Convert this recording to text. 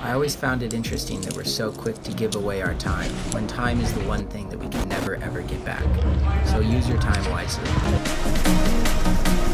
I always found it interesting that we're so quick to give away our time, when time is the one thing that we can never ever get back. So use your time wisely.